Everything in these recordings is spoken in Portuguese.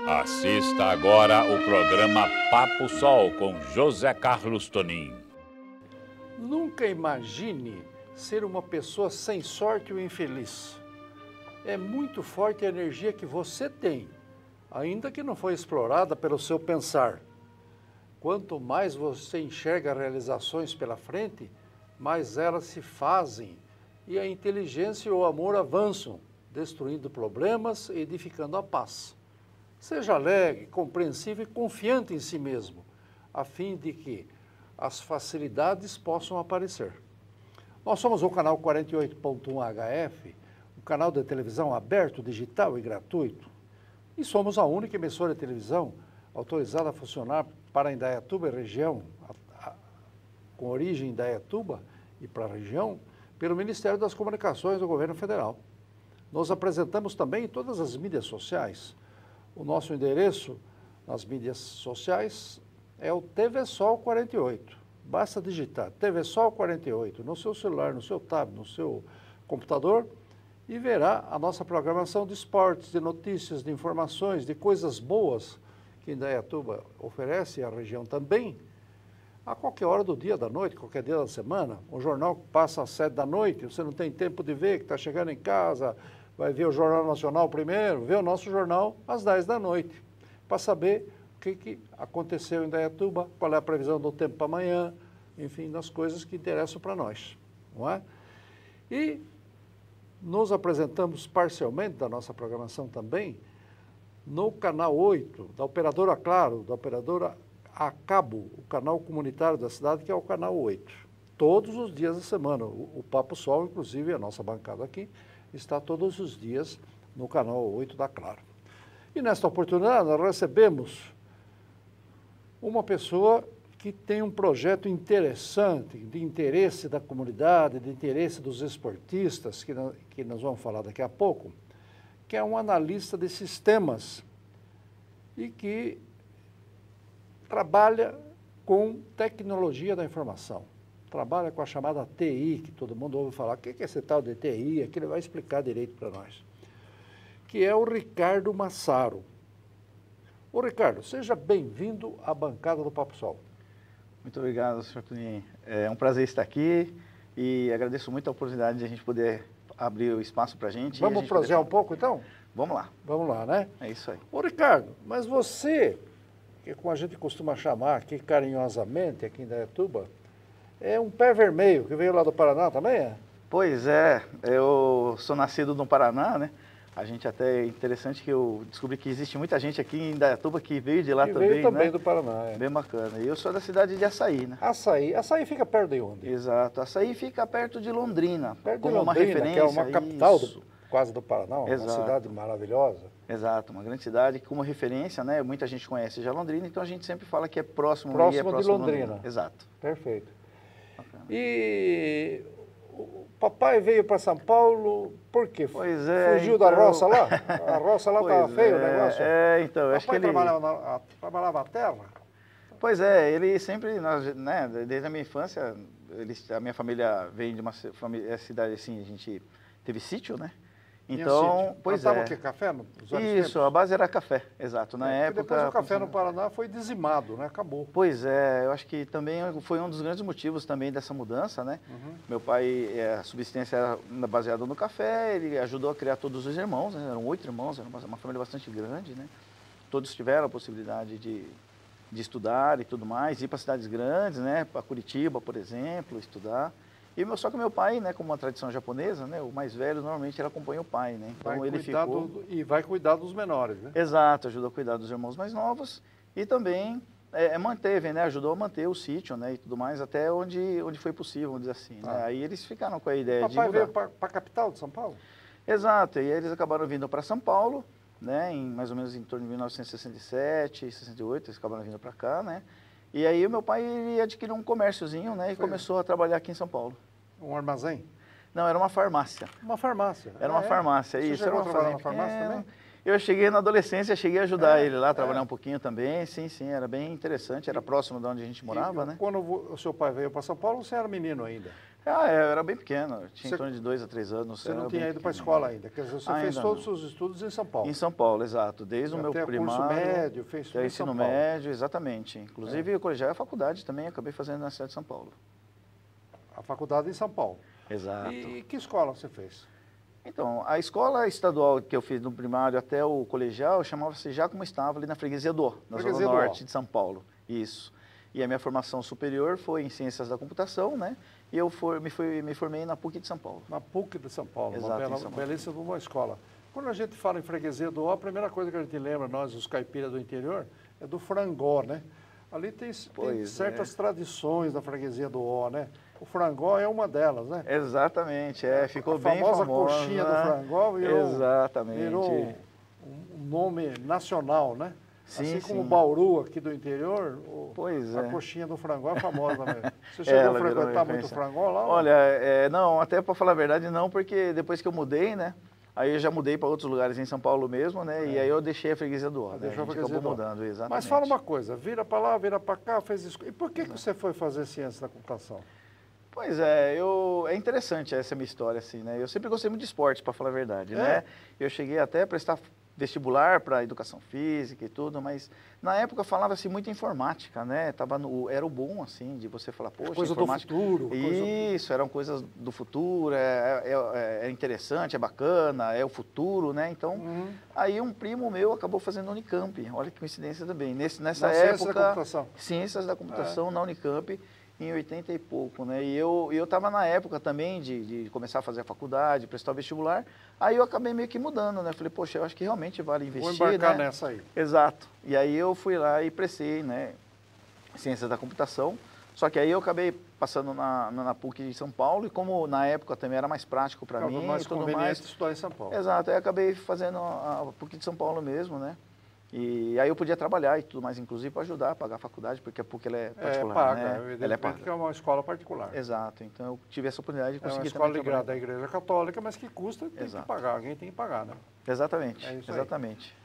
Assista agora o programa Papo Sol com José Carlos Tonim. Nunca imagine ser uma pessoa sem sorte ou infeliz. É muito forte a energia que você tem, ainda que não foi explorada pelo seu pensar. Quanto mais você enxerga realizações pela frente, mais elas se fazem e a inteligência e o amor avançam, destruindo problemas e edificando a paz. Seja alegre, compreensivo e confiante em si mesmo, a fim de que as facilidades possam aparecer. Nós somos o canal 48.1 HF, um canal de televisão aberto, digital e gratuito. E somos a única emissora de televisão autorizada a funcionar para Indaiatuba e região, com origem em Indaiatuba e para a região, pelo Ministério das Comunicações do Governo Federal. Nos apresentamos também em todas as mídias sociais. O nosso endereço nas mídias sociais é o TV Sol 48. Basta digitar TV Sol 48 no seu celular, no seu tablet, no seu computador e verá a nossa programação de esportes, de notícias, de informações, de coisas boas que Indaiatuba oferece e a região também. A qualquer hora do dia, da noite, qualquer dia da semana, o jornal passa às 7 da noite, você não tem tempo de ver, que está chegando em casa, vai ver o Jornal Nacional primeiro, vê o nosso jornal às 10 da noite, para saber o que aconteceu em Indaiatuba, qual é a previsão do tempo para amanhã, enfim, das coisas que interessam para nós, não é? E nos apresentamos parcialmente da nossa programação também no canal 8, da operadora Claro, da operadora a cabo, o canal comunitário da cidade, que é o canal 8. Todos os dias da semana, o Papo Sol, inclusive a nossa bancada aqui, está todos os dias no canal 8 da Claro. E nesta oportunidade nós recebemos uma pessoa que tem um projeto interessante, de interesse da comunidade, de interesse dos esportistas, que nós vamos falar daqui a pouco, que é um analista de sistemas e que trabalha com tecnologia da informação. Trabalha com a chamada TI, que todo mundo ouve falar. O que é esse tal de TI? Aqui ele vai explicar direito para nós. Que é o Ricardo Massaro. Ô Ricardo, seja bem-vindo à bancada do Papo Sol. Muito obrigado, senhor Toninho. É um prazer estar aqui e agradeço muito a oportunidade de a gente poder abrir o espaço para a gente. Vamos prosear um pouco, então? Vamos lá. Vamos lá, né? É isso aí. Ô Ricardo, mas você, que como a gente costuma chamar aqui carinhosamente, aqui em Indaiatuba, é um pé vermelho, que veio lá do Paraná também, é? Pois é, eu sou nascido no Paraná, né? A gente até é interessante que eu descobri que existe muita gente aqui em Indaiatuba que veio de lá também, veio também né? do Paraná, é. Bem bacana. E eu sou da cidade de Açaí, né? Açaí fica perto de onde? Exato. Açaí fica perto de Londrina, Perto como de uma Londrina, referência. que é uma capital isso. quase do Paraná, uma Exato. cidade maravilhosa. Exato, uma grande cidade como referência, né? Muita gente conhece já Londrina, então a gente sempre fala que é próximo de Londrina. Exato. Perfeito. Bacana. E o papai veio para São Paulo, por quê? Pois é. Fugiu da roça lá? A roça lá estava feio o negócio? Então, O acho que papai ele... trabalhava a terra? Pois é, ele sempre, né, desde a minha infância, a minha família vem de uma cidade assim, a gente teve sítio, né? Então, pois é. Plantava o quê? Café? Isso, a base era café, exato. Na época... Depois o café no Paraná foi dizimado, né? Acabou. Pois é, eu acho que também foi um dos grandes motivos também dessa mudança, né? Uhum. Meu pai, a subsistência era baseada no café, ele ajudou a criar todos os irmãos, né? Eram 8 irmãos, era uma família bastante grande, né? Todos tiveram a possibilidade de estudar e tudo mais, ir para cidades grandes, né? Para Curitiba, por exemplo, estudar. Só que meu pai, né, como uma tradição japonesa, né, o mais velho normalmente ele acompanha o pai, né? Então ele ficou... E vai cuidar dos menores, né? Exato, ajudou a cuidar dos irmãos mais novos e também manteve, né, ajudou a manter o sítio, né, e tudo mais, até onde foi possível, vamos dizer assim, né? Aí eles ficaram com a ideia de mudar. Papai veio para a capital de São Paulo? Exato, e aí eles acabaram vindo para São Paulo, né, mais ou menos em torno de 1967, 68, eles acabaram vindo para cá, né? E aí o meu pai ele adquiriu um comérciozinho, né, e começou a trabalhar aqui em São Paulo. Um armazém? Não, era uma farmácia. Uma farmácia? Era uma farmácia, Você isso. Chegou Era a uma trabalhar na farmácia também? Eu cheguei na adolescência, cheguei a ajudar ele lá, trabalhar um pouquinho também. Sim, sim, era bem interessante, era próximo de onde a gente morava, né? Quando o seu pai veio para São Paulo, você era menino ainda? Ah, eu era bem pequeno, eu tinha em torno de 2 a 3 anos. Você não tinha ido para a escola ainda, quer dizer, você fez todos os seus estudos em São Paulo. Em São Paulo, exato, desde o meu primário, curso médio, fez tudo até em ensino São Paulo. médio, exatamente. Inclusive o colegial e a faculdade também acabei fazendo na cidade de São Paulo. A faculdade em São Paulo. Exato. E que escola você fez? Então, a escola estadual que eu fiz no primário até o colegial chamava-se Giacomo Estava, ali na Freguesia do Ó, na zona norte de São Paulo. Isso. E a minha formação superior foi em Ciências da Computação, né? E eu me formei na PUC de São Paulo. Na PUC de São Paulo, Exato, uma belíssima escola. Quando a gente fala em Freguesia do Ó, a primeira coisa que a gente lembra, nós, os caipiras do interior, é do frangó, né? Ali tem certas tradições da Freguesia do Ó, né? O frangó é uma delas, né? Exatamente, ficou bem famosa. A famosa coxinha do frangó virou um nome nacional, né? Sim, assim como o Bauru aqui do interior, a coxinha do frangó é famosa mesmo. Você chegou a frequentar muito frangó lá? Olha, não, até para falar a verdade não, porque depois que eu mudei, né? Aí eu já mudei para outros lugares em São Paulo mesmo, né? E aí eu deixei a Freguesia do Ó, né? A gente acabou mudando, exatamente. Mas fala uma coisa, vira para lá, vira para cá, fez isso. E por que você foi fazer ciência da computação? Pois é, é interessante essa minha história, assim, né? Eu sempre gostei muito de esporte, para falar a verdade, né? Eu cheguei até a prestar vestibular para educação física e tudo, mas na época falava-se muito em informática, né? Era o bom, assim, de você falar, poxa, coisa informática... do futuro. Isso, eram coisas do futuro, é interessante, é bacana, é o futuro, né? Então, aí um primo meu acabou fazendo Unicamp, olha que coincidência também. Nessa época... Ciências da computação. Ciências da computação na Unicamp, em 80 e pouco, né? E eu estava na época também de começar a fazer a faculdade, prestar o vestibular, aí eu acabei meio que mudando, né? Falei, poxa, eu acho que realmente vale investir, vou embarcar né? nessa aí. Exato. E aí eu fui lá e prestei, né? Ciências da computação, só que aí eu acabei passando na PUC de São Paulo, e como na época também era mais prático para mim mais e tudo conveniente estudar em São Paulo. Exato, aí acabei fazendo a PUC de São Paulo mesmo, né? E aí eu podia trabalhar e tudo mais, inclusive, para ajudar a pagar a faculdade, porque a PUC ela é particular, né? Ela é paga. Que é uma escola particular. Exato, então eu tive essa oportunidade de conseguir uma escola ligada à Igreja Católica, mas que custa, tem que pagar, alguém tem que pagar, né? Exatamente, exatamente.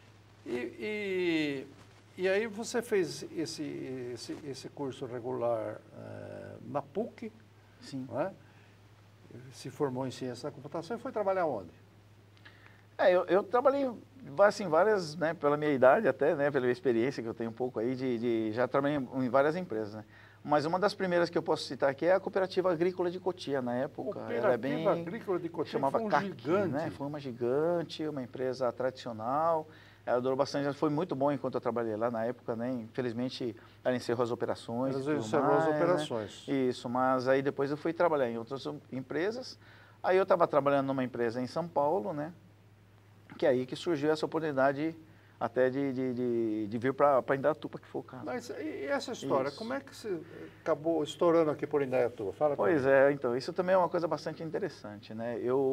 E aí você fez esse curso regular na PUC, sim. Não é? Se formou em Ciência da Computação e foi trabalhar onde? Eu trabalhei, assim, várias, né, pela minha idade até, né, pela minha experiência que eu tenho um pouco aí, já trabalhei em várias empresas, né? Mas uma das primeiras que eu posso citar aqui é a Cooperativa Agrícola de Cotia, na época. Cooperativa Agrícola de Cotia chamava foi um CAC, gigante. né? Foi uma gigante, uma empresa tradicional. Ela durou bastante, foi muito bom enquanto eu trabalhei lá na época, né? Infelizmente, ela encerrou as operações. Ela encerrou as operações. Né? Isso, mas aí depois eu fui trabalhar em outras empresas. Aí eu estava trabalhando numa empresa em São Paulo, né? Que é aí que surgiu essa oportunidade até de vir para Indaiatuba, que foi o caso. Mas e essa história, como é que você acabou estourando aqui por Indaiatuba? Fala pra Pois mim. Então, isso também é uma coisa bastante interessante, né?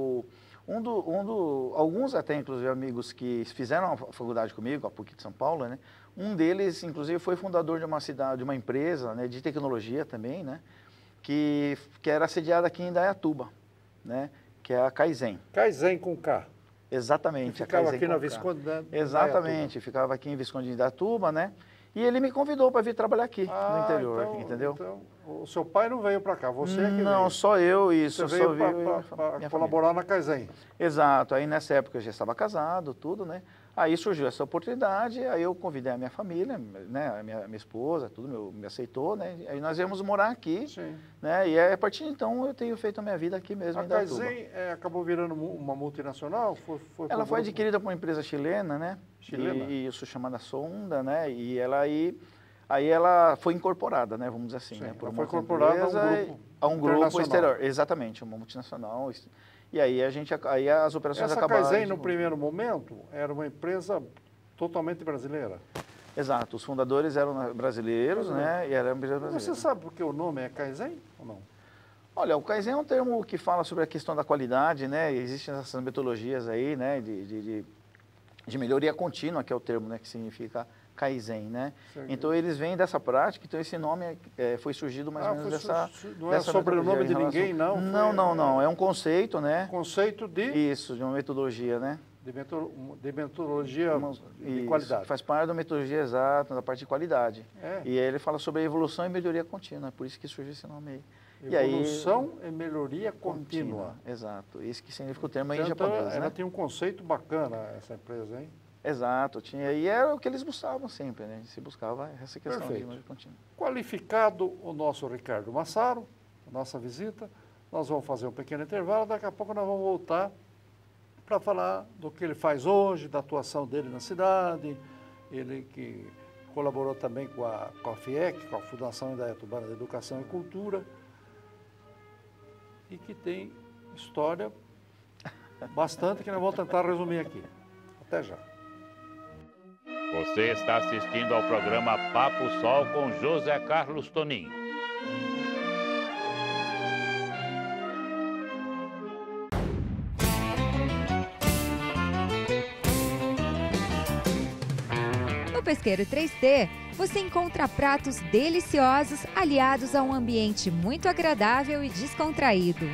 Alguns até, inclusive, amigos que fizeram a faculdade comigo, a PUC de São Paulo, né? Um deles, inclusive, foi fundador de uma empresa, né, de tecnologia também, né? Que era sediada aqui em Indaiatuba, né? Que é a Kaizen. Kaizen com K. Exatamente. Ficava aqui na Visconde de Indaiatuba. Exatamente, ficava aqui em Visconde de Indaiatuba, né? E ele me convidou para vir trabalhar aqui no interior, entendeu? Então, o seu pai não veio para cá, você é que veio. Não, só eu, isso. Você veio para colaborar na Kaizen. Exato, aí nessa época eu já estava casado, tudo, né? Aí surgiu essa oportunidade, aí eu convidei a minha família, né? A minha esposa, tudo me aceitou, né? Aí nós viemos morar aqui, sim, né? E a partir de então eu tenho feito a minha vida aqui mesmo em Indaiatuba. A Kaizen acabou virando uma multinacional? Ela foi adquirida por uma empresa chilena, né? Chilena? E isso chamada Sonda, né? E aí ela foi incorporada, né? Vamos dizer assim, sim, né? Por uma incorporada a um grupo exterior, exatamente, uma multinacional. E aí as operações acabaram. Essa Kaizen, no primeiro momento, era uma empresa totalmente brasileira? Exato, os fundadores eram brasileiros, né? E era uma empresa brasileira. Você sabe por que o nome é Kaizen ou não? Olha, o Kaizen é um termo que fala sobre a questão da qualidade, né? Existem essas metodologias aí, né? De melhoria contínua, que é o termo, né? Que significa Kaizen, né? Certo. Então eles vêm dessa prática, então esse nome foi surgido mais ou menos dessa... Não é sobrenome de ninguém, não? Não, é um conceito, né? Conceito de... Isso, de uma metodologia, né? De metodologia de qualidade. Faz parte da metodologia exata, da parte de qualidade. É. E aí ele fala sobre a evolução e melhoria contínua, é por isso que surgiu esse nome aí. Evolução e melhoria contínua. Exato. Isso que significa o termo aí em Então, japonês, ela né? tem um conceito bacana, essa empresa, hein? Exato. E era o que eles buscavam sempre, né? Se buscava essa questão de Perfeito. melhoria contínua. Qualificado o nosso Ricardo Massaro, nossa visita, nós vamos fazer um pequeno intervalo, daqui a pouco nós vamos voltar para falar do que ele faz hoje, da atuação dele na cidade, ele que colaborou também com a FIEC, com a Fundação Indaiatubana de Educação e Cultura, e que tem história bastante que nós vamos tentar resumir aqui. Até já. Você está assistindo ao programa Papo Sol com José Carlos Toninho. No Pesqueiro 3T, você encontra pratos deliciosos aliados a um ambiente muito agradável e descontraído.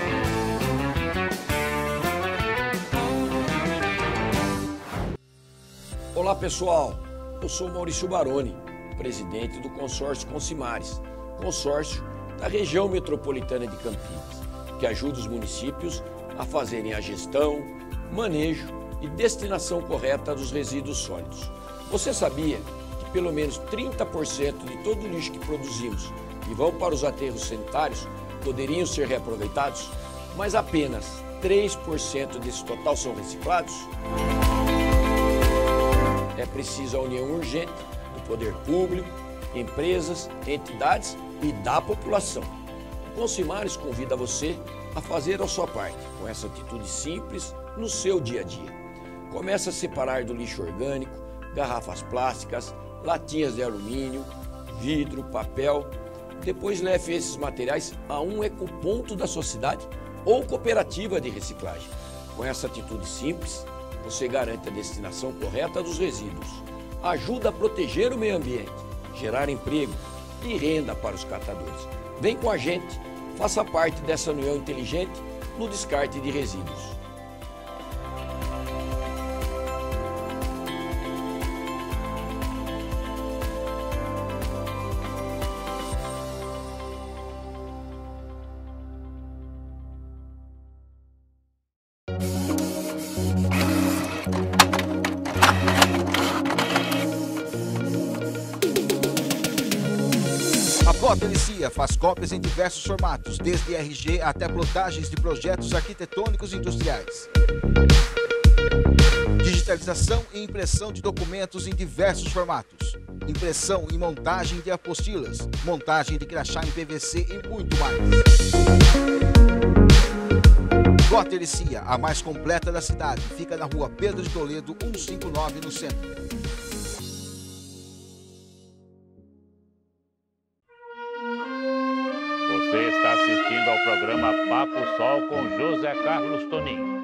Olá pessoal, eu sou Maurício Baroni, presidente do consórcio Consimares, consórcio da região metropolitana de Campinas, que ajuda os municípios a fazerem a gestão, manejo e destinação correta dos resíduos sólidos. Você sabia que pelo menos 30% de todo o lixo que produzimos e vão para os aterros sanitários poderiam ser reaproveitados, mas apenas 3% desse total são reciclados? É preciso a união urgente do poder público, empresas, entidades e da população. O Consimares convida você a fazer a sua parte, com essa atitude simples no seu dia a dia. Comece a separar do lixo orgânico, garrafas plásticas, latinhas de alumínio, vidro, papel. Depois leve esses materiais a um ecoponto da sua cidade ou cooperativa de reciclagem. Com essa atitude simples, você garante a destinação correta dos resíduos, ajuda a proteger o meio ambiente, gerar emprego e renda para os catadores. Vem com a gente, faça parte dessa união inteligente no descarte de resíduos. A Plot Elicia faz cópias em diversos formatos, desde RG até plotagens de projetos arquitetônicos e industriais. Digitalização e impressão de documentos em diversos formatos. Impressão e montagem de apostilas, montagem de crachá em PVC e muito mais. Plot Elicia, a mais completa da cidade, fica na rua Pedro de Toledo, 159, no centro. Você está assistindo ao programa Papo Sol com José Carlos Toninho.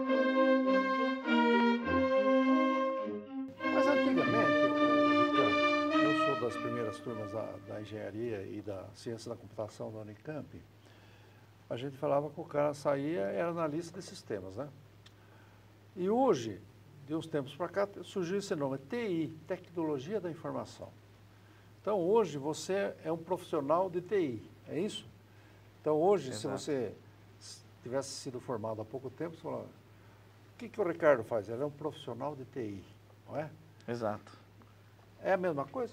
Mas antigamente, Ricardo, eu sou das primeiras turmas da engenharia e da ciência da computação da Unicamp, a gente falava que o cara saía, era analista de sistemas, né? E hoje, de uns tempos para cá, surgiu esse nome, TI, Tecnologia da Informação. Então, hoje, você é um profissional de TI, é isso? Então, hoje, Exato. se você tivesse sido formado há pouco tempo, você fala, o que o Ricardo faz? Ele é um profissional de TI, não é? Exato. É a mesma coisa?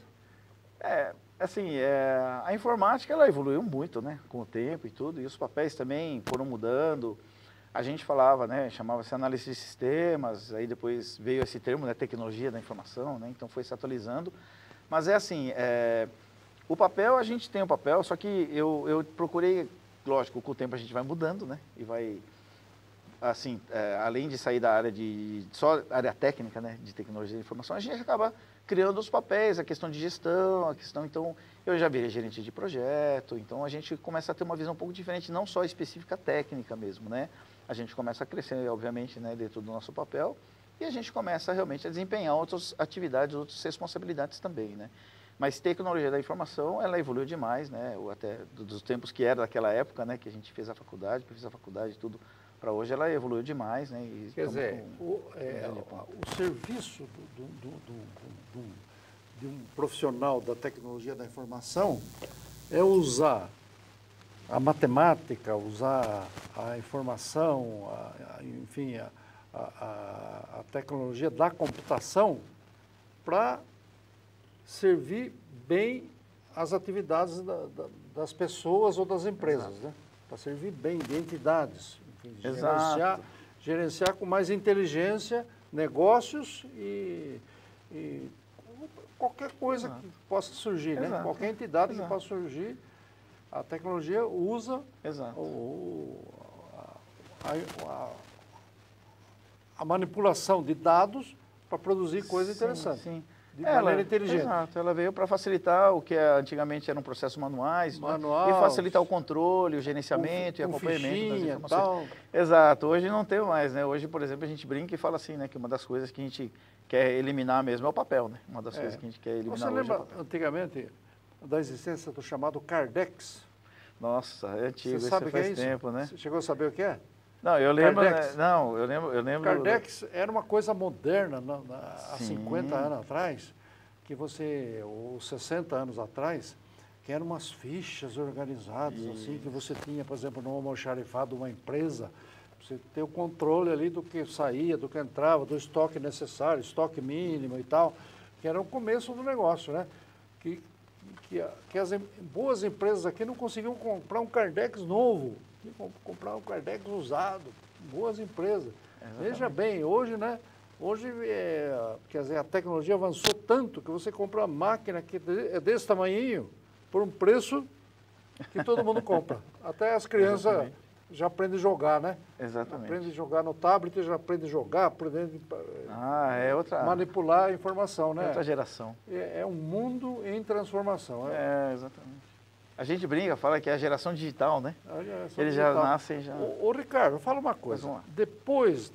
A informática ela evoluiu muito, né, com o tempo e tudo, e os papéis também foram mudando. A gente falava, né, chamava-se análise de sistemas, aí depois veio esse termo, né, tecnologia da informação, né, então foi se atualizando. Mas o papel, a gente tem o papel, só que eu procurei, lógico, com o tempo a gente vai mudando, né, e vai, assim, além de sair da área só área técnica, né, de tecnologia da informação, a gente acaba criando os papéis, a questão de gestão, então, eu já virei gerente de projeto, então a gente começa a ter uma visão um pouco diferente, não só específica técnica mesmo, né? A gente começa a crescer, obviamente, né, dentro do nosso papel, e a gente começa realmente a desempenhar outras atividades, outras responsabilidades também, né? Mas tecnologia da informação, ela evoluiu demais, né? Até dos tempos que era daquela época, né, que a gente fez a faculdade, e tudo, para hoje ela evoluiu demais, né? E Quer dizer, o serviço de um profissional da tecnologia da informação é usar a matemática, usar a informação, enfim, a tecnologia da computação para servir bem as atividades das pessoas ou das empresas, né? Para servir bem de entidades, enfim, gerenciar com mais inteligência negócios e qualquer coisa que possa surgir, né? Qualquer entidade que possa surgir, a tecnologia usa a manipulação de dados para produzir coisas interessantes. Sim. De maneira inteligente. Exato, ela veio para facilitar o que antigamente eram processos manuais, e facilitar o controle, o gerenciamento e acompanhamento das informações. Tal. Exato, hoje não tem mais, né? Hoje, por exemplo, a gente brinca e fala assim, né, que uma das coisas que a gente quer eliminar mesmo é o papel, né? Uma das coisas que a gente quer eliminar Você hoje lembra é o papel. antigamente da existência do chamado Cardex? Nossa, é antigo, Você isso sabe o que faz é isso? tempo, né? Você chegou a saber o que é? Não, eu lembro, Cardex. né? Não, eu lembro. Cardex era uma coisa moderna há Sim. 50 anos atrás, ou 60 anos atrás, que eram umas fichas organizadas, assim, que você tinha, por exemplo, no almoxarifado de uma empresa, você ter o controle ali do que saía, do que entrava, do estoque necessário, estoque mínimo e tal, que era o começo do negócio, né? Que as boas empresas aqui não conseguiam comprar um Cardex novo, tinham que comprar um Cardex usado, boas empresas. Veja bem, hoje, né? Hoje, quer dizer, a tecnologia avançou tanto que você compra uma máquina que é desse tamanhinho por um preço que todo mundo compra. Até as crianças já aprendem a jogar, né? Exatamente. Aprendem a jogar no tablet, já aprendem a jogar, aprendem a manipular a informação, né? É outra geração. É um mundo em transformação. Exatamente. A gente brinca, fala que é a geração digital, né? Eles digital. já nascem já... Ô, Ricardo, fala uma coisa. Depois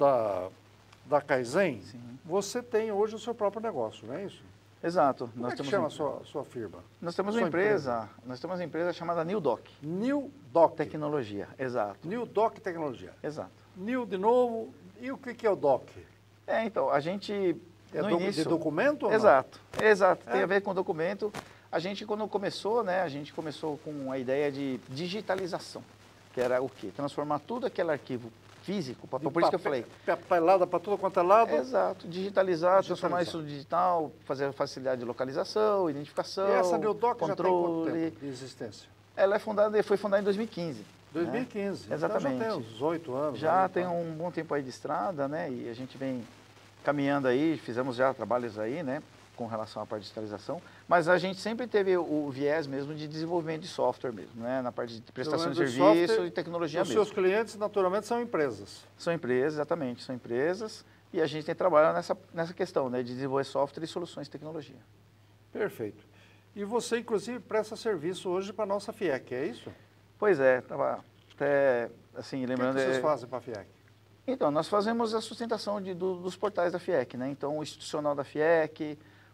da Kaizen, você tem hoje o seu próprio negócio, não é isso? Exato. Como é que chama a sua firma? Nós temos uma empresa chamada New Doc. New Doc. Tecnologia, exato. New Doc Tecnologia. Exato. New de novo, e o que é o Doc? Então, a gente, no início... De documento ou não? Exato, tem a ver com documento. A gente, quando começou, né, a gente começou com a ideia de digitalização, que era o quê? Transformar tudo aquele arquivo físico, por isso que eu falei. Papelada para tudo quanto é lado. Exato, digitalizar, transformar isso no digital, fazer facilidade de localização, identificação, e essa New Doc controle. Já tem quanto tempo de existência? Ela foi fundada em 2015. 2015, né? Exatamente. Então já tem uns 8 anos. Já tem um bom tempo aí de estrada, né? E a gente vem caminhando aí, fizemos já trabalhos aí, né? Com relação à parte de digitalização, mas a gente sempre teve o viés mesmo de desenvolvimento de software mesmo, né? Na parte de prestação de serviço e tecnologia mesmo. Os seus clientes, naturalmente, são empresas. São empresas, exatamente, são empresas, e a gente tem trabalhado nessa questão, né? De desenvolver software e soluções de tecnologia. Perfeito. E você, inclusive, presta serviço hoje para a nossa FIEC, é isso? Pois é, estava até, assim, lembrando... O que vocês fazem para a FIEC? Então, nós fazemos a sustentação dos portais da FIEC, né? Então, o institucional da FIEC,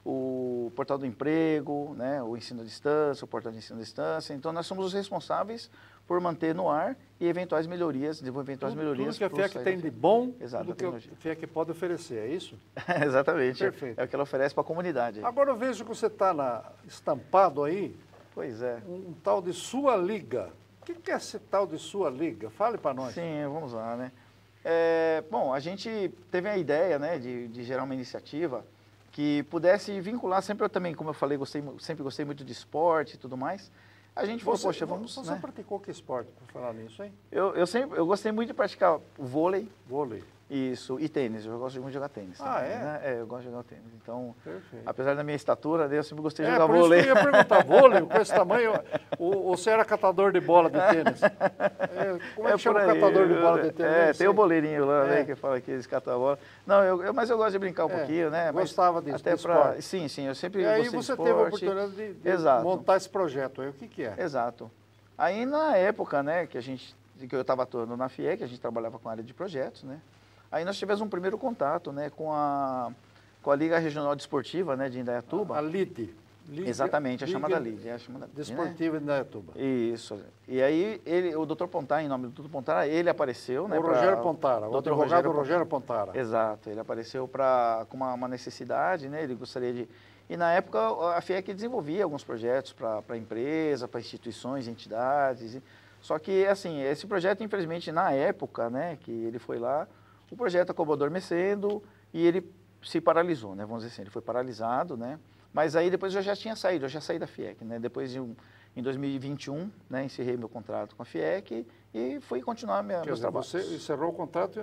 o portal do emprego, né, o ensino à distância, o portal de ensino à distância. Então, nós somos os responsáveis por manter no ar e eventuais melhorias, desenvolver eventuais melhorias. Tudo que a FIEC tem de bom, exato, tudo que a FIEC pode oferecer, é isso? Exatamente. Perfeito. É o que ela oferece para a comunidade. Agora eu vejo que você está estampado aí, pois é, um tal de Sua Liga. O que é esse tal de Sua Liga? Fale para nós. Sim, vamos lá, né? Bom, a gente teve a ideia, né, de gerar uma iniciativa que pudesse vincular, sempre eu também, como eu falei, sempre gostei muito de esporte e tudo mais. A gente falou, poxa, vamos... Você praticou que esporte, por falar nisso, hein? Eu gostei muito de praticar o vôlei. Vôlei. Isso, e tênis, eu gosto muito de jogar tênis. Ah, também, é? né? Eu gosto de jogar tênis. Então, perfeito. Apesar da minha estatura, eu sempre gostei de jogar por vôlei. Isso que eu ia perguntar, vôlei, com esse tamanho, você era catador de bola de tênis? Como é que chama o catador de bola de tênis? Tem o boleirinho lá, né, que fala que eles catam a bola. Não, mas eu gosto de brincar um pouquinho, né? Gostava disso, até esporte. Sim, eu sempre gostei de esporte. E aí você teve a oportunidade de montar esse projeto aí, o que é? Exato. Aí na época, né, que eu estava atuando na FIEC, a gente trabalhava com a área de projetos, né? Aí nós tivemos um primeiro contato, né, com a Liga Regional Desportiva, né, de Indaiatuba. A LID. Exatamente, a chamada LID. Desportiva de Indaiatuba. Isso. E aí o Dr. Pontara, em nome do Dr. Pontara, ele apareceu, né? O Rogério Pontara, o advogado Rogério Pontara. Exato, ele apareceu com uma necessidade, né? Ele gostaria de... E na época a FIEC desenvolvia alguns projetos para empresa, para instituições, entidades. Só que, assim, esse projeto, infelizmente, na época, né, que ele foi lá, o projeto acabou adormecendo e ele se paralisou, né, vamos dizer assim, ele foi paralisado, né, mas aí depois eu já tinha saído, eu já saí da FIEC, né, depois em 2021, né, encerrei meu contrato com a FIEC e fui continuar meus trabalhos. Você encerrou o contrato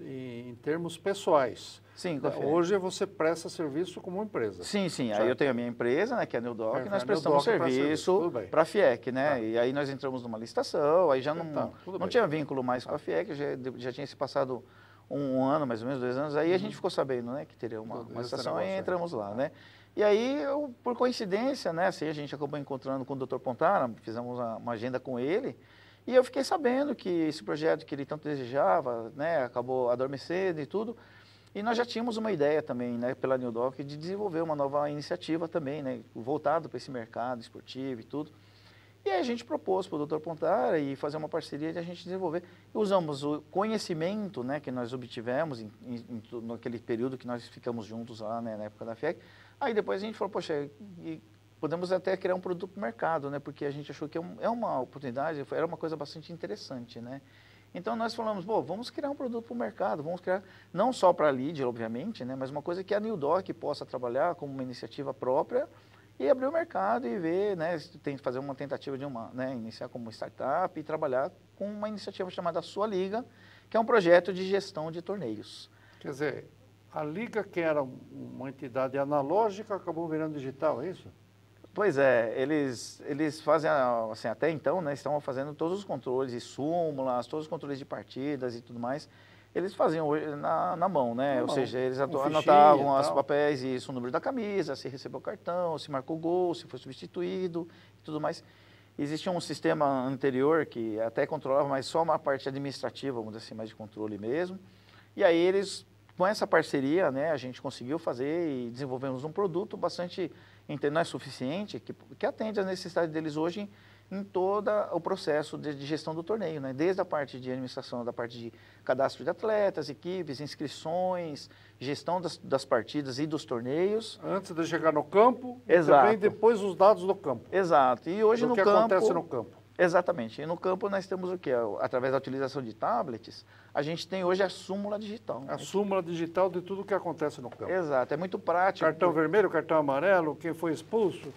em termos pessoais. Sim, com a FIEC. Hoje você presta serviço como empresa. Sim, sim. Certo. Aí eu tenho a minha empresa, né, que é a Newdoc, e nós a prestamos Newdoc serviço para a FIEC, né? Tá. E aí nós entramos numa licitação, aí já Então, não tinha vínculo mais com a FIEC, já tinha se passado um ano, mais ou menos, 2 anos, aí a gente ficou sabendo, né, que teria uma licitação e entramos lá, né? E aí, por coincidência, né, assim, a gente acabou encontrando com o Dr. Pontara, fizemos uma agenda com ele, e eu fiquei sabendo que esse projeto que ele tanto desejava, né, acabou adormecendo e tudo, e nós já tínhamos uma ideia também, né, pela Newdoc, de desenvolver uma nova iniciativa também, né, voltado para esse mercado esportivo e tudo. E aí a gente propôs para o Dr. Pontara e fazer uma parceria de a gente desenvolver. E usamos o conhecimento, né, que nós obtivemos naquele período que nós ficamos juntos lá, né, na época da FIEC. Aí depois a gente falou, poxa, podemos até criar um produto para o mercado, né, porque a gente achou que é uma oportunidade, era uma coisa bastante interessante, né. Então nós falamos, pô, vamos criar um produto para o mercado, vamos criar não só para a LID, obviamente, né, mas uma coisa que a Newdoc possa trabalhar como uma iniciativa própria e abrir o mercado e ver, né, tem que fazer uma tentativa de iniciar como startup e trabalhar com uma iniciativa chamada Sua Liga, que é um projeto de gestão de torneios. Quer dizer, a Liga, que era uma entidade analógica, acabou virando digital, é isso? Pois é, eles fazem, assim, até então, né, estavam fazendo todos os controles de súmulas, todos os controles de partidas e tudo mais, eles faziam na mão, né? Ou seja, eles anotavam os papéis, isso, o número da camisa, se recebeu o cartão, se marcou gol, se foi substituído e tudo mais. Existia um sistema anterior que até controlava, mas só uma parte administrativa, vamos dizer assim, mais de controle mesmo. E aí eles, com essa parceria, né, a gente conseguiu fazer e desenvolvemos um produto bastante, não é suficiente, que atende às necessidades deles hoje em todo o processo de gestão do torneio, né? Desde a parte de administração, da parte de cadastro de atletas, equipes, inscrições, gestão das partidas e dos torneios. Antes de chegar no campo, exato, e também depois os dados do campo. Exato. E hoje no campo... O que acontece no campo. Exatamente. E no campo nós temos o quê? Através da utilização de tablets, a gente tem hoje a súmula digital. A súmula digital de tudo que acontece no campo. Exato. É muito prático. Cartão vermelho, cartão amarelo, quem foi expulso...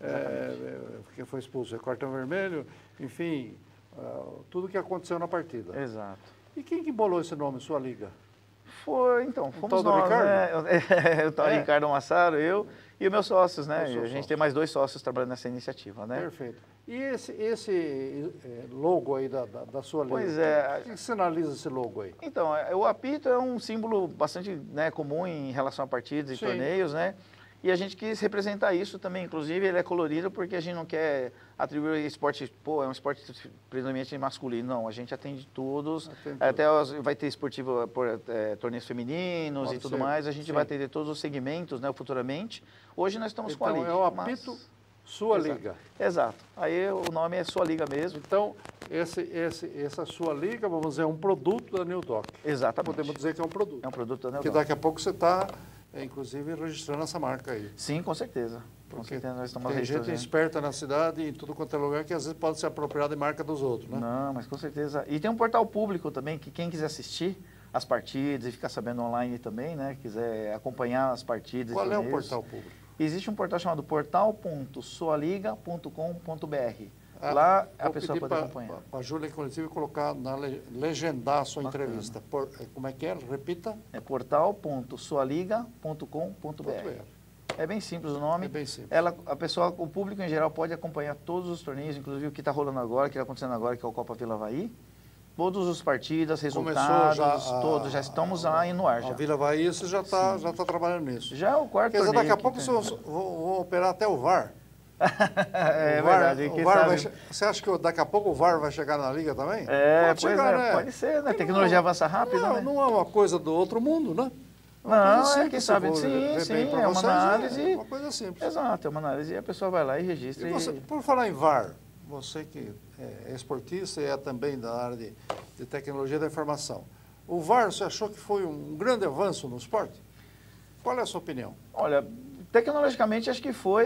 quem foi expulso é cartão vermelho, enfim, tudo que aconteceu na partida. Exato. E quem que bolou esse nome, Sua Liga? Fomos nós, né? O tal Ricardo Massaro, eu e os meus sócios, né? A gente tem mais 2 sócios trabalhando nessa iniciativa, né? Perfeito. E esse logo aí da Sua Liga? Pois é. O que sinaliza esse logo aí? Então, o apito é um símbolo bastante, né, comum em relação a partidas e torneios, né? E a gente quis representar isso também, inclusive ele é colorido porque a gente não quer atribuir esporte, é um esporte predominantemente masculino, não, a gente atende todos, até vai ter esportivo, torneios femininos e tudo mais, a gente vai atender todos os segmentos, né, futuramente. Hoje nós estamos com a Liga. Então é o apito Sua Liga. Exato, aí o nome é Sua Liga mesmo. Então, essa Sua Liga, vamos dizer, é um produto da Newdoc. Exatamente. Podemos dizer que é um produto. É um produto da Newdoc. Que daqui a pouco você está... inclusive registrando essa marca aí. Sim, com certeza. Com certeza nós estamos tem gente esperta na cidade, em tudo quanto é lugar, que às vezes pode se apropriar de marca dos outros, né? Não, mas com certeza. E tem um portal público também, que quem quiser assistir as partidas e ficar sabendo online também, né? Quiser acompanhar as partidas. Qual é o portal público? Existe um portal chamado portal.sualiga.com.br. Lá a pessoa pode acompanhar. A Júlia, inclusive, colocar, legendar a sua entrevista. Como é que é? Repita. É portal.sualiga.com.br. É bem simples o nome. É bem simples. O público em geral pode acompanhar todos os torneios, inclusive o que está rolando agora, o que está acontecendo agora, que é o Copa Vila Avaí. Todas as partidas, resultados, todos, já estamos aí no ar. A Vila Avaí, você já está trabalhando nisso. Já é o quarto torneio. Quer dizer, daqui a pouco vão operar até o VAR. É verdade. Você acha que daqui a pouco o VAR vai chegar na Liga também? Pode chegar, né? Pode ser, né? A tecnologia avança rápido, né? Não é uma coisa do outro mundo, né? Não, quem sabe, sim, é uma análise. É uma coisa simples. Exato, é uma análise e a pessoa vai lá e registra. Por falar em VAR, você que é esportista e é também da área de tecnologia da informação, o VAR, você achou que foi um grande avanço no esporte? Qual é a sua opinião? Olha, tecnologicamente acho que foi,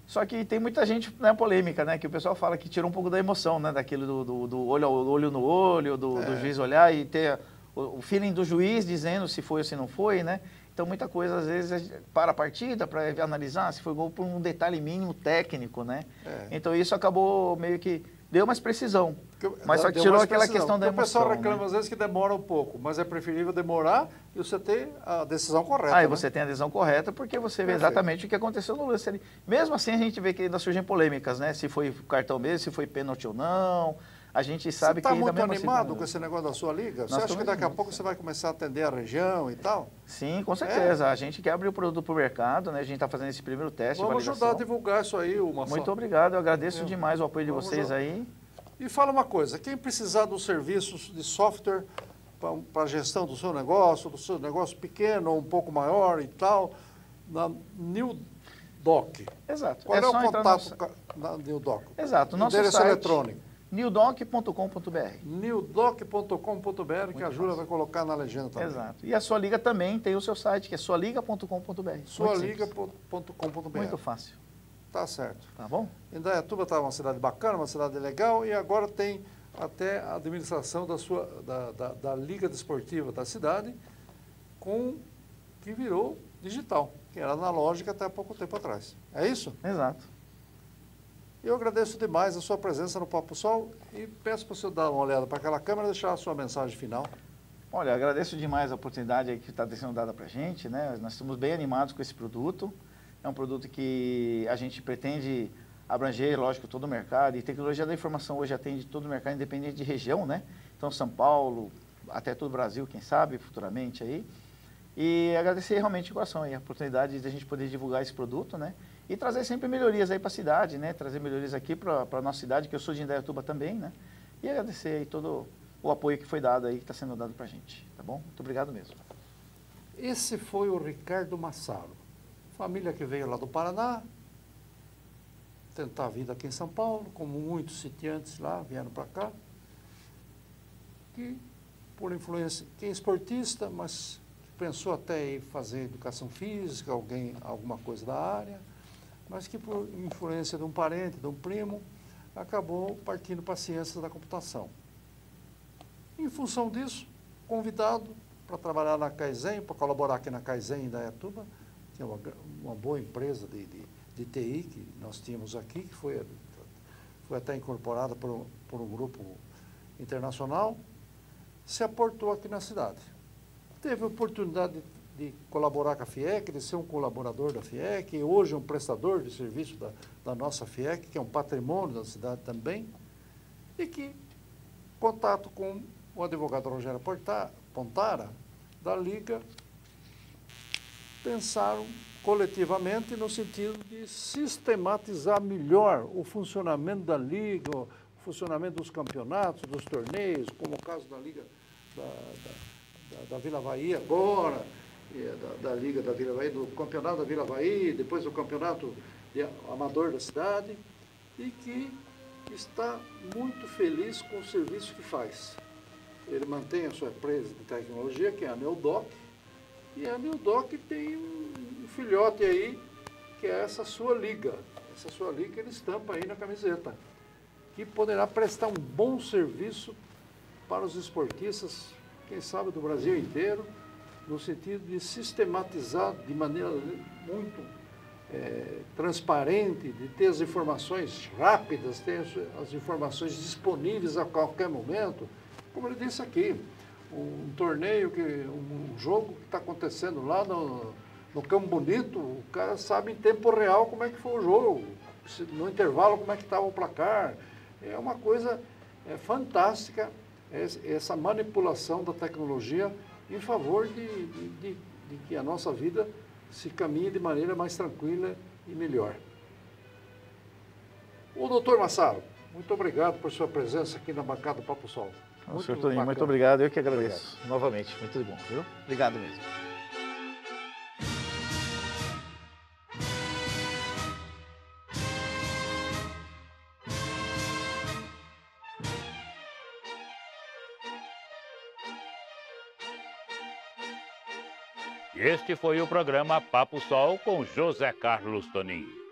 Só que tem muita gente na polêmica, né? Que o pessoal fala que tira um pouco da emoção, né? Daquilo do olho no olho, do juiz olhar e ter o feeling do juiz dizendo se foi ou se não foi, né? Então, muita coisa, às vezes, para a partida, para analisar se foi gol por um detalhe mínimo técnico, né? Então, isso acabou meio que... Deu mais precisão, mas só que tirou aquela questão da emoção. O pessoal reclama, né? às vezes, que demora um pouco, mas é preferível demorar e você ter a decisão correta. Aí você tem a decisão correta porque você vê exatamente o que aconteceu no lance ali. Mesmo assim, a gente vê que ainda surgem polêmicas, né? Se foi cartão mesmo, se foi pênalti ou não. A gente sabe que... Você está muito animado com esse negócio da sua liga? Você acha que daqui a pouco sim. você vai começar a atender a região e tal? Sim, com certeza. A gente quer abrir o produto para o mercado, né? A gente está fazendo esse primeiro teste de Vamos validação. ajudar a divulgar isso aí, Marcelo. Muito obrigado, eu agradeço demais o apoio de vocês aí. E fala uma coisa, quem precisar dos serviços de software para a gestão do seu negócio pequeno ou um pouco maior e tal, na New Doc. Exato. Qual é o contato na New Doc? Exato. Nosso endereço site, eletrônico. newdoc.com.br. newdoc.com.br, que a Júlia vai colocar na legenda também. Exato. E a Sua Liga também tem o seu site, que é sualiga.com.br. Sualiga.com.br. Muito fácil. Tá certo. Tá bom? Indaiatuba está uma cidade bacana, uma cidade legal, e agora tem até a administração da Liga Desportiva da cidade, que virou digital, que era analógica até há pouco tempo atrás. É isso? Exato. Eu agradeço demais a sua presença no Papo Sol e peço para o senhor dar uma olhada para aquela câmera e deixar a sua mensagem final. Olha, agradeço demais a oportunidade aí que está sendo dada para a gente, né? Nós estamos bem animados com esse produto. É um produto que a gente pretende abranger, lógico, todo o mercado. E tecnologia da informação hoje atende todo o mercado, independente de região, né? Então, São Paulo, até todo o Brasil, quem sabe, futuramente aí. E agradecer realmente de coração aí a oportunidade de a gente poder divulgar esse produto, né? E trazer sempre melhorias aí para a cidade, né? Trazer melhorias aqui para a nossa cidade, que eu sou de Indaiatuba também, né? E agradecer aí todo o apoio que foi dado aí, que está sendo dado para a gente, tá bom? Muito obrigado mesmo. Esse foi o Ricardo Massaro. Família que veio lá do Paraná, tentar a vida aqui em São Paulo, como muitos sitiantes lá vieram para cá, que por influência, quem é esportista, mas pensou até em fazer educação física, alguma coisa da área, mas que por influência de um parente, de um primo, acabou partindo para a ciência da computação. Em função disso, convidado para trabalhar na Kaizen, para colaborar aqui na Kaizen em Indaiatuba, que é uma boa empresa de TI que nós tínhamos aqui, que foi até incorporada por um grupo internacional, se aportou aqui na cidade. Teve a oportunidade de colaborar com a FIEC, de ser um colaborador da FIEC, e hoje é um prestador de serviço da nossa FIEC, que é um patrimônio da cidade também, e que, contato com o advogado Rogério Pontara, da Liga, pensaram coletivamente no sentido de sistematizar melhor o funcionamento da Liga, o funcionamento dos campeonatos, dos torneios, como o caso da Liga da Vila Bahia agora, da Liga da Vila Bahia, do campeonato da Vila Bahia, depois do campeonato amador da cidade, e que está muito feliz com o serviço que faz. Ele mantém a sua empresa de tecnologia, que é a Neodoc, e a Neodoc tem um filhote aí, que é essa Sua Liga. Essa Sua Liga ele estampa aí na camiseta, que poderá prestar um bom serviço para os esportistas, quem sabe do Brasil inteiro, no sentido de sistematizar de maneira muito transparente, de ter as informações rápidas, ter as informações disponíveis a qualquer momento. Como ele disse aqui, um torneio, um jogo que está acontecendo lá no Campo Bonito, o cara sabe em tempo real como é que foi o jogo, no intervalo como é que estava o placar. É uma coisa fantástica essa manipulação da tecnologia em favor de que a nossa vida se caminhe de maneira mais tranquila e melhor. O doutor Massaro, muito obrigado por sua presença aqui na bancada do Papo Sol. Senhor Toninho, muito obrigado, eu que agradeço. Obrigado. Novamente, muito bom, viu? Obrigado mesmo. Este foi o programa Papo Sol com José Carlos Toninho.